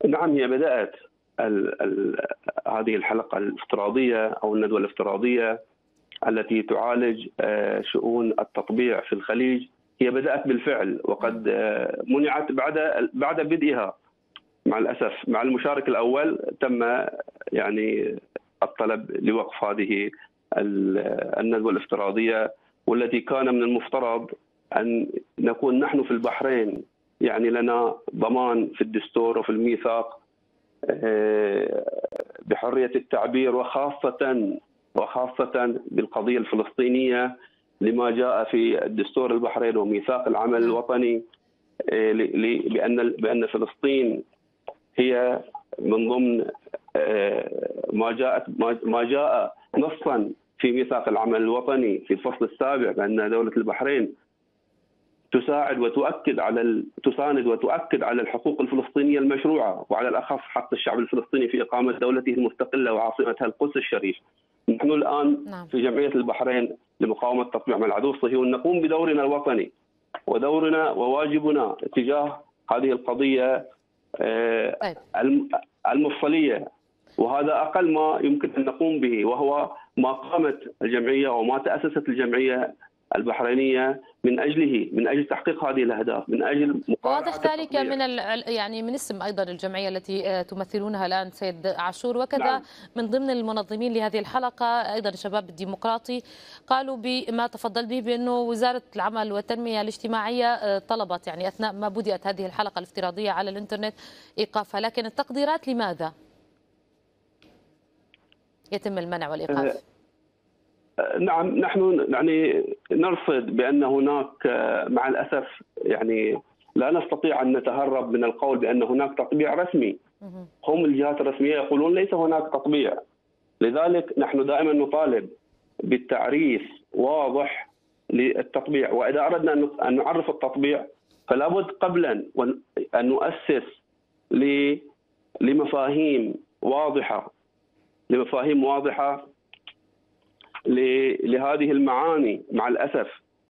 نعم، هي بدأت هذه الحلقة الافتراضية أو الندوة الافتراضية التي تعالج شؤون التطبيع في الخليج. هي بدأت بالفعل، وقد منعت بعد بدئها مع الأسف. مع المشارك الأول تم يعني الطلب لوقف هذه الندوة الافتراضية، والتي كان من المفترض أن نكون نحن في البحرين يعني لنا ضمان في الدستور وفي الميثاق بحرية التعبير، وخاصة بالقضية الفلسطينية لما جاء في الدستور البحرين وميثاق العمل الوطني، بأن فلسطين هي من ضمن ما جاء نصا في ميثاق العمل الوطني في الفصل السابع، بأن دولة البحرين تساند وتؤكد على الحقوق الفلسطينية المشروعة، وعلى الأخص حق الشعب الفلسطيني في إقامة دولته المستقلة وعاصمتها القدس الشريف. نحن الآن في جمعية البحرين لمقاومة تطبيع العدو الصهيوني نقوم بدورنا الوطني ودورنا وواجبنا تجاه هذه القضية المفصلية، وهذا أقل ما يمكن أن نقوم به، وهو ما قامت الجمعية وما تأسست الجمعية البحرينية من أجل تحقيق هذه الأهداف، من أجل واضح ذلك من يعني من اسم أيضا الجمعية التي تمثلونها الآن سيد عاشور، وكذا نعم. من ضمن المنظمين لهذه الحلقة أيضا الشباب الديمقراطي قالوا بما تفضل به بأنه وزارة العمل والتنمية الاجتماعية طلبت يعني أثناء ما بدأت هذه الحلقة الافتراضية على الإنترنت إيقافها، لكن التقديرات لماذا يتم المنع والإيقاف؟ نعم، نحن يعني نرصد بأن هناك مع الأسف يعني لا نستطيع أن نتهرب من القول بأن هناك تطبيع رسمي. هم الجهات الرسمية يقولون ليس هناك تطبيع، لذلك نحن دائما نطالب بالتعريف واضح للتطبيع، وإذا أردنا أن نعرف التطبيع فلا بد قبلا أن نؤسس لمفاهيم واضحة لهذه المعاني. مع الأسف